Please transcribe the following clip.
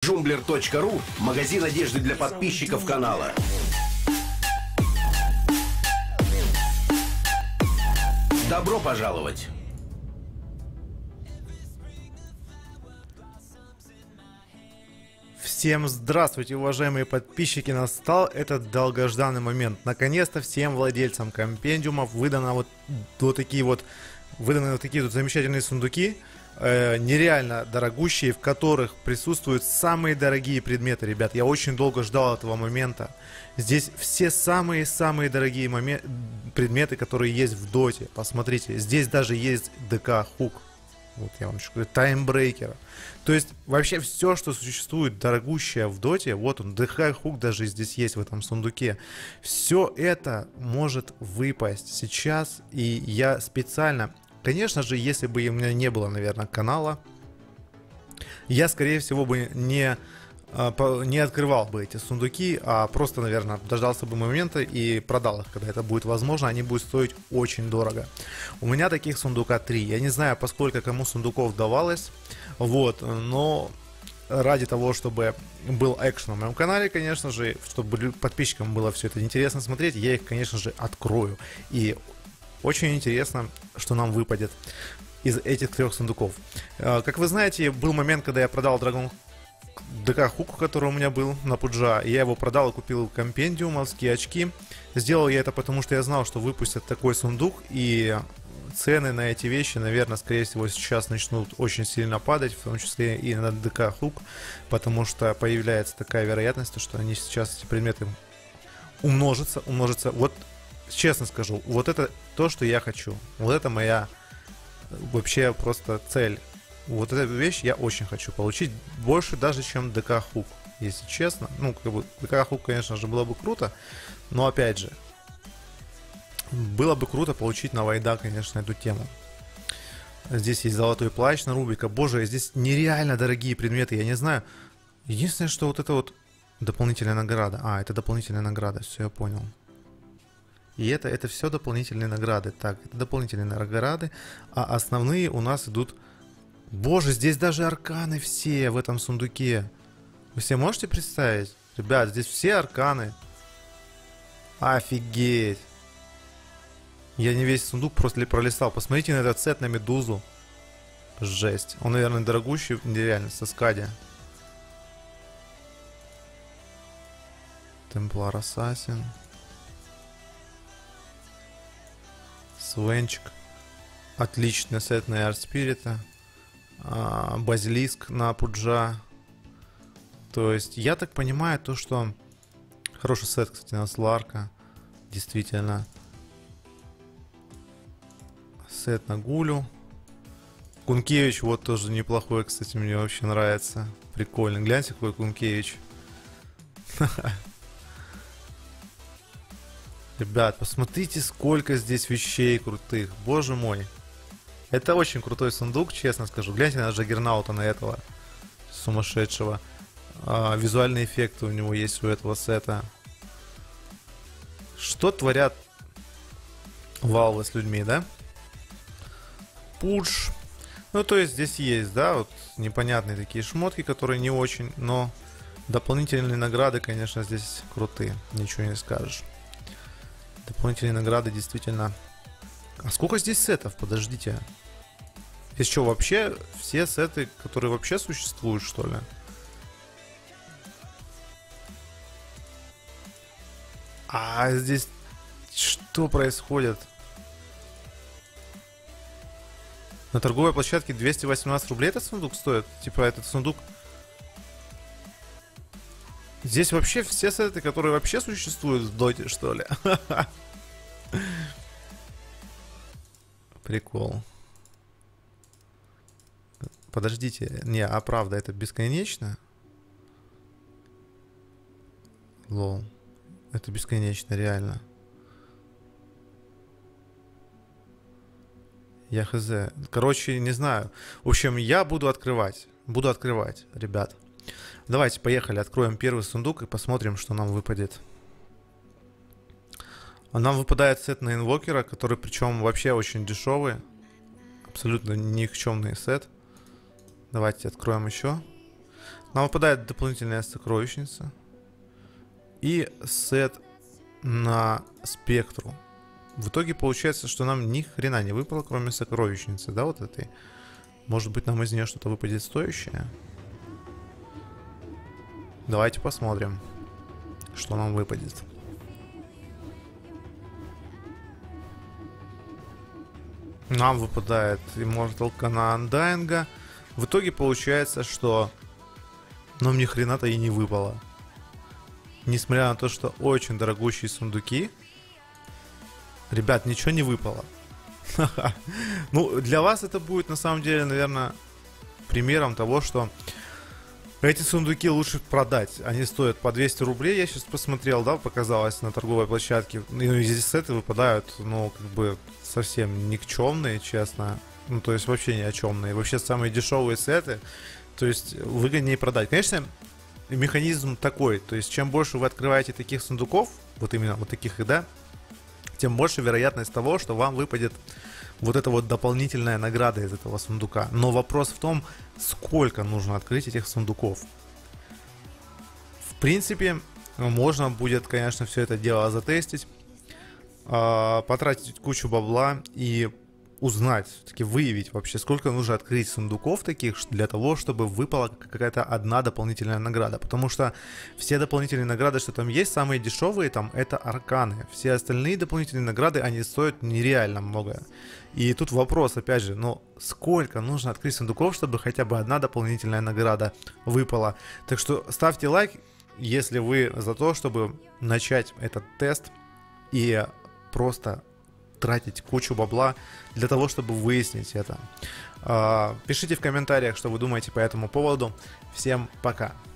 Joomla.ru – магазин одежды для подписчиков канала. Добро пожаловать! Всем здравствуйте, уважаемые подписчики! Настал этот долгожданный момент. Наконец-то всем владельцам компендиумов выданы вот такие вот замечательные сундуки, нереально дорогущие, в которых присутствуют самые дорогие предметы. Ребят, я очень долго ждал этого момента. Здесь все самые дорогие предметы, которые есть в доте. Посмотрите, здесь даже есть ДК Хук. Вот я вам еще говорю, таймбрейкер. То есть вообще все, что существует дорогущее в доте, вот он, ДК Хук даже здесь есть в этом сундуке. Все это может выпасть сейчас, и я специально, конечно же, если бы у меня не было, наверное, канала, я, скорее всего, бы не открывал бы эти сундуки, а просто, наверное, дождался бы момента и продал их, когда это будет возможно. Они будут стоить очень дорого. У меня таких сундука 3. Я не знаю, поскольку кому сундуков давалось, вот, но ради того, чтобы был экшен на моем канале, конечно же, чтобы подписчикам было все это интересно смотреть, я их, конечно же, открою. И очень интересно, что нам выпадет из этих 3 сундуков. Как вы знаете, был момент, когда я продал ДК Хук, который у меня был на Пуджа. Я его продал и купил компендиумовские очки. Сделал я это потому, что я знал, что выпустят такой сундук, и цены на эти вещи, наверное, скорее всего, сейчас начнут очень сильно падать, в том числе и на ДК Хук, потому что появляется такая вероятность, что они сейчас, эти предметы, умножатся. Вот, честно скажу, вот это то, что я хочу. Вот это моя вообще просто цель. Вот эту вещь я очень хочу получить. Больше даже, чем ДК Хук, если честно. Ну, как бы, ДК Хук, конечно же, было бы круто. Но, опять же, было бы круто получить на Вайда, конечно, эту тему. Здесь есть золотой плащ на Рубика. Боже, здесь нереально дорогие предметы, я не знаю. Единственное, что вот это вот дополнительная награда. А, это дополнительная награда, все, я понял. И это все дополнительные награды. Так, это дополнительные награды. А основные у нас идут... Боже, здесь даже арканы все в этом сундуке. Вы себе можете представить? Ребят, здесь все арканы. Офигеть. Я не весь сундук просто пролистал. Посмотрите на этот сет на медузу. Жесть. Он, наверное, дорогущий, нереально, со Скади. Темплар Ассасин. Свенчик. Отличный сет на Арт-Спирита. Базилиск на Пуджа. То есть, я так понимаю, то, что хороший сет, кстати, на Сларка. Действительно. Сет на Гулю. Кункевич вот тоже неплохой, кстати, мне вообще нравится. Прикольно. Гляньте, какой Кункевич. Ребят, посмотрите, сколько здесь вещей крутых. Боже мой. Это очень крутой сундук, честно скажу. Гляньте на Джаггернаута, на этого сумасшедшего. Визуальные эффекты у него есть у этого сета. Что творят Valve с людьми, да? Пудж. Ну, то есть здесь есть, да, вот непонятные такие шмотки, которые не очень, но дополнительные награды, конечно, здесь крутые. Ничего не скажешь. Дополнительные награды действительно... А сколько здесь сетов? Подождите. Здесь что, вообще все сеты, которые вообще существуют, что ли? А здесь что происходит? На торговой площадке 218 рублей этот сундук стоит? Типа этот сундук... Здесь вообще все сеты, которые вообще существуют в доте, что ли? Прикол. Подождите. Не, а правда, это бесконечно? Лол. Это бесконечно, реально. Я хз. Короче, не знаю. В общем, я буду открывать. Буду открывать, ребят. Давайте, поехали. Откроем первый сундук и посмотрим, что нам выпадет. Нам выпадает сет на инвокера, который причем вообще очень дешевый. Абсолютно никчемный сет. Давайте откроем еще. Нам выпадает дополнительная сокровищница. И сет на спектру. В итоге получается, что нам ни хрена не выпало, кроме сокровищницы, да, вот этой. Может быть, нам из нее что-то выпадет стоящее? Давайте посмотрим, что нам выпадет. Нам выпадает Immortal Kana Undying. В итоге получается, что нам ни хрена-то и не выпало. Несмотря на то, что очень дорогущие сундуки, ребят, ничего не выпало. Ну, для вас это будет, на самом деле, наверное, примером того, что эти сундуки лучше продать. Они стоят по 200 рублей. Я сейчас посмотрел, да, показалось на торговой площадке. И здесь сеты выпадают, ну, как бы совсем никчемные, честно. Ну, то есть вообще ни о чемные. Вообще самые дешевые сеты. То есть выгоднее продать. Конечно, механизм такой. То есть чем больше вы открываете таких сундуков, вот именно вот таких, да, тем больше вероятность того, что вам выпадет вот эта вот дополнительная награда из этого сундука. Но вопрос в том, сколько нужно открыть этих сундуков. В принципе, можно будет, конечно, все это дело затестить, потратить кучу бабла и узнать, все-таки выявить вообще, сколько нужно открыть сундуков таких для того, чтобы выпала какая-то одна дополнительная награда. Потому что все дополнительные награды, что там есть, самые дешевые там, это арканы. Все остальные дополнительные награды, они стоят нереально много. И тут вопрос, опять же, ну сколько нужно открыть сундуков, чтобы хотя бы одна дополнительная награда выпала. Так что ставьте лайк, если вы за то, чтобы начать этот тест и просто тратить кучу бабла для того, чтобы выяснить это. Пишите в комментариях, что вы думаете по этому поводу. Всем пока!